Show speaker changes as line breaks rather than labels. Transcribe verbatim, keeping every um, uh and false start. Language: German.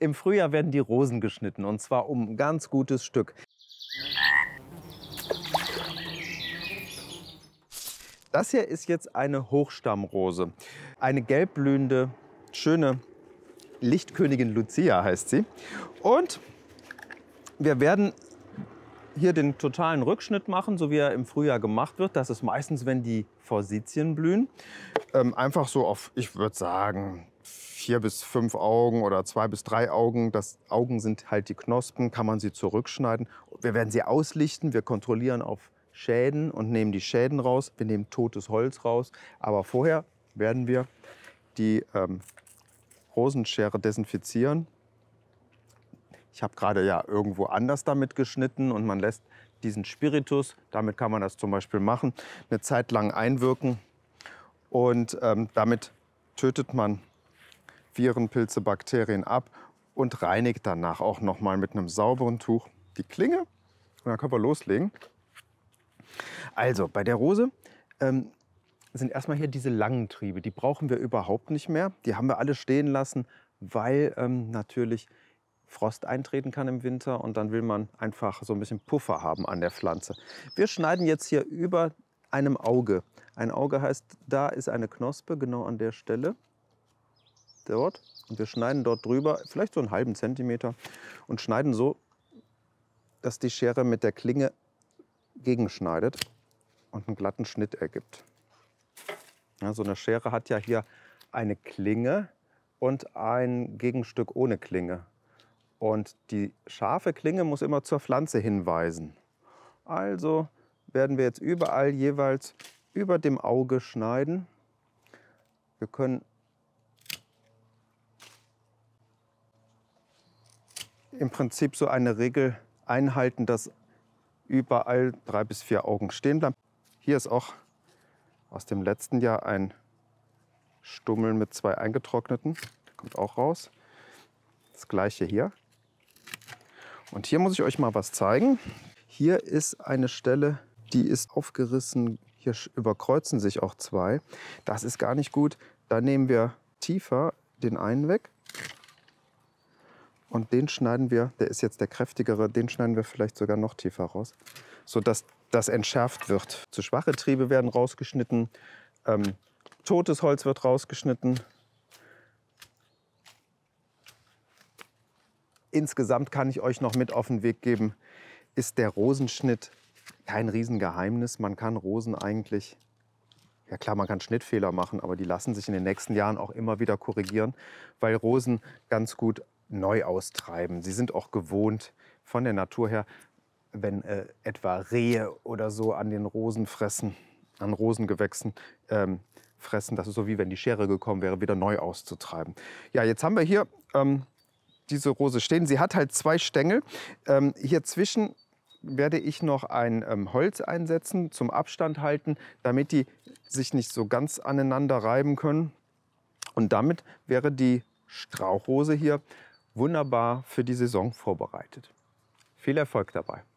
Im Frühjahr werden die Rosen geschnitten, und zwar um ein ganz gutes Stück. Das hier ist jetzt eine Hochstammrose. Eine gelbblühende, schöne Lichtkönigin Lucia heißt sie. Und wir werden hier den totalen Rückschnitt machen, so wie er im Frühjahr gemacht wird. Das ist meistens, wenn die Forsythien blühen. Ähm, einfach so auf, ich würde sagen, vier bis fünf Augen oder zwei bis drei Augen. Das Augen sind halt die Knospen, kann man sie zurückschneiden. Wir werden sie auslichten, wir kontrollieren auf Schäden und nehmen die Schäden raus. Wir nehmen totes Holz raus. Aber vorher werden wir die ähm, Rosenschere desinfizieren. Ich habe gerade ja irgendwo anders damit geschnitten und man lässt diesen Spiritus, damit kann man das zum Beispiel machen, eine Zeit lang einwirken. Und ähm, damit tötet man Viren, Pilze, Bakterien ab und reinigt danach auch noch mal mit einem sauberen Tuch die Klinge. Und dann können wir loslegen. Also bei der Rose ähm, sind erstmal hier diese langen Triebe. Die brauchen wir überhaupt nicht mehr. Die haben wir alle stehen lassen, weil ähm, natürlich Frost eintreten kann im Winter und dann will man einfach so ein bisschen Puffer haben an der Pflanze. Wir schneiden jetzt hier über einem Auge. Ein Auge heißt, da ist eine Knospe, genau an der Stelle. Dort. Und wir schneiden dort drüber, vielleicht so einen halben Zentimeter, und schneiden so, dass die Schere mit der Klinge gegenschneidet und einen glatten Schnitt ergibt. Ja, so eine Schere hat ja hier eine Klinge und ein Gegenstück ohne Klinge. Und die scharfe Klinge muss immer zur Pflanze hinweisen. Also werden wir jetzt überall jeweils über dem Auge schneiden. Wir können im Prinzip so eine Regel einhalten, dass überall drei bis vier Augen stehen bleiben. Hier ist auch aus dem letzten Jahr ein Stummel mit zwei eingetrockneten. Der kommt auch raus. Das gleiche hier. Und hier muss ich euch mal was zeigen. Hier ist eine Stelle, die ist aufgerissen. Hier überkreuzen sich auch zwei. Das ist gar nicht gut. Da nehmen wir tiefer den einen weg. Und den schneiden wir, der ist jetzt der kräftigere, den schneiden wir vielleicht sogar noch tiefer raus, sodass das entschärft wird. Zu schwache Triebe werden rausgeschnitten, ähm, totes Holz wird rausgeschnitten. Insgesamt kann ich euch noch mit auf den Weg geben, ist der Rosenschnitt kein Riesengeheimnis. Man kann Rosen eigentlich, ja klar, man kann Schnittfehler machen, aber die lassen sich in den nächsten Jahren auch immer wieder korrigieren, weil Rosen ganz gut neu austreiben. Sie sind auch gewohnt von der Natur her, wenn äh, etwa Rehe oder so an den Rosen fressen, an Rosengewächsen ähm, fressen. Das ist so, wie wenn die Schere gekommen wäre, wieder neu auszutreiben. Ja, jetzt haben wir hier ähm, diese Rose stehen. Sie hat halt zwei Stängel. Ähm, hier zwischen werde ich noch ein ähm, Holz einsetzen, zum Abstand halten, damit die sich nicht so ganz aneinander reiben können. Und damit wäre die Strauchrose hier wunderbar für die Saison vorbereitet. Viel Erfolg dabei!